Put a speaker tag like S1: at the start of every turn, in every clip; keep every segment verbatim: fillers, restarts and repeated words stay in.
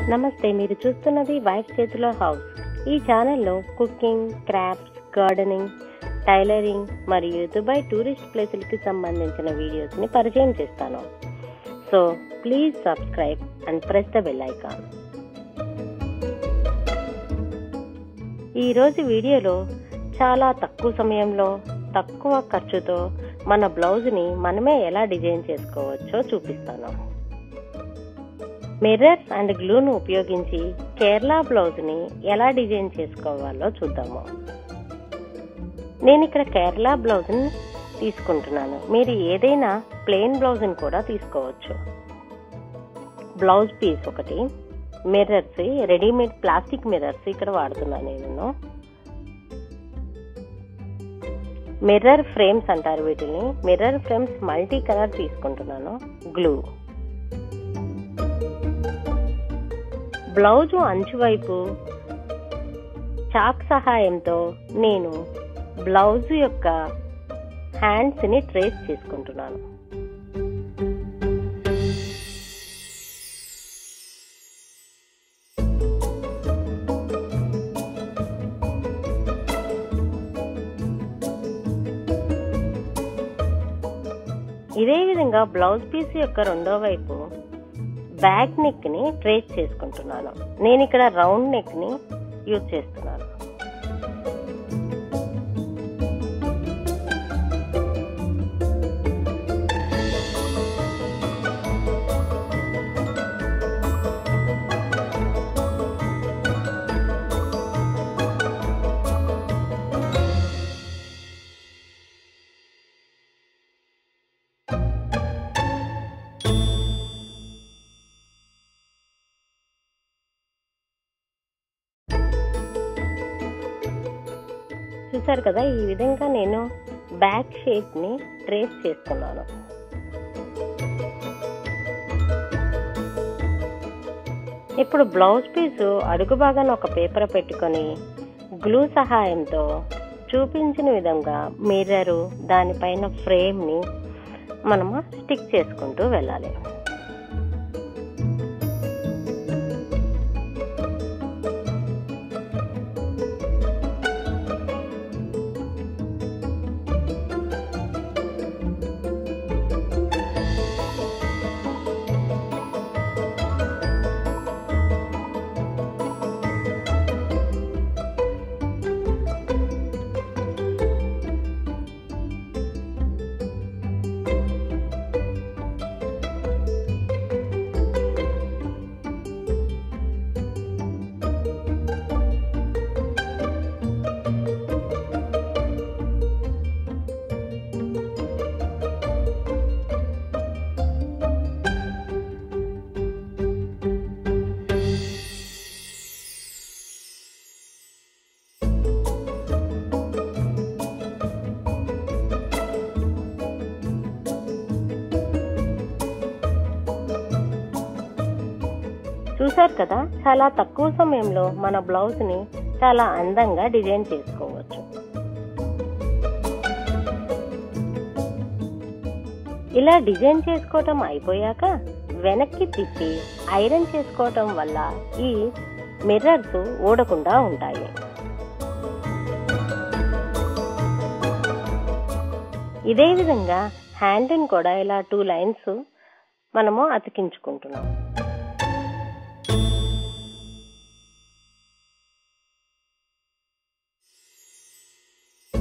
S1: నమస్తే, మీరు చూస్తున్నది వైఫ్ చేతిలో హౌస్. ఈ ఛానల్లో కుకింగ్, క్రాఫ్ట్స్, గార్డెనింగ్, టైలరింగ్ మరియు దుబాయ్ టూరిస్ట్ ప్లేసులకి సంబంధించిన వీడియోస్ని పరిచయం చేస్తాను. So please subscribe and press the bell icon. ఈరోజు వీడియోలో చాలా తక్కువ సమయంలో తక్కువ ఖర్చుతో మన బ్లౌజ్ని మనమే ఎలా డిజైన్ చేసుకోవచ్చో చూపిస్తాను. మిర్రర్స్ అండ్ గ్లూను ఉపయోగించి కేరళ బ్లౌజ్ని ఎలా డిజైన్ చేసుకోవాలో చూద్దాము. నేను ఇక్కడ కేరళ బ్లౌజ్ని తీసుకుంటున్నాను. మీరు ఏదైనా ప్లెయిన్ బ్లౌజ్ని కూడా తీసుకోవచ్చు. బ్లౌజ్ పీస్ ఒకటి, మిర్రర్స్, రెడీమేడ్ ప్లాస్టిక్ మిర్రర్స్ ఇక్కడ వాడుతున్నాను నేను. మిర్రర్ ఫ్రేమ్స్ అంటారు వీటిని. మిర్రర్ ఫ్రేమ్స్ మల్టీ కలర్ తీసుకుంటున్నాను. గ్లూ, బ్లౌజు అంచు వైపు చాక్ సహాయంతో నేను బ్లౌజ్ యొక్క హ్యాండ్స్ ని ట్రేస్ చేసుకుంటున్నాను. ఇదే విధంగా బ్లౌజ్ పీస్ యొక్క రెండో వైపు బ్యాక్ నెక్ ని ట్రేస్ చేసుకుంటున్నాను. నేను ఇక్కడ రౌండ్ నెక్ ని యూజ్ చేస్తున్నాను. చూసారు కదా, ఈ విధంగా నేను బ్యాక్ షేప్ ని ట్రేస్ చేసుకున్నాను. ఇప్పుడు బ్లౌజ్ పీసు అడుగు భాగాన ఒక పేపర్ పెట్టుకొని గ్లూ సహాయంతో చూపించిన విధంగా మిర్రరు, దానిపైన ఫ్రేమ్ ని మనము స్టిక్ చేసుకుంటూ వెళ్ళాలి. చూసారు కదా, చాలా తక్కువ సమయంలో మన బ్లౌజ్ ని చాలా అందంగా డిజైన్ చేసుకోవచ్చు. ఇలా డిజైన్ చేసుకోవటం అయిపోయాక వెనక్కి తిప్పి ఐరన్ చేసుకోవటం వల్ల ఈ మిర్రర్స్ ఊడకుండా ఉంటాయి. ఇదే విధంగా హ్యాండ్ ని కూడా ఇలా టూ లైన్స్ మనము అతికించుకుంటున్నాం.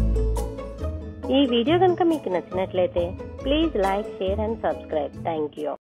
S1: ఈ వీడియో కనుక మీకు నచ్చినట్లయితే please like, share and subscribe. Thank you.